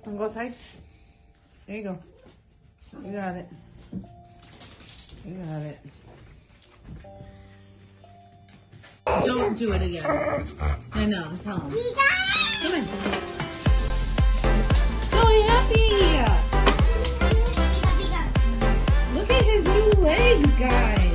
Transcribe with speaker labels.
Speaker 1: Wanna go outside? There you go. You got it. You got it. Don't do it again. I know, tell him. Come on. So happy! Look at his new legs, guys.